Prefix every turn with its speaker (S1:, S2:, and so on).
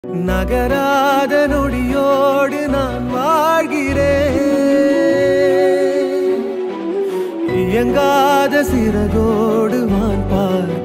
S1: நகராத நொடியோடு நான் வாழ்கிறேன், இயங்காத சிறகோடு வான் பார்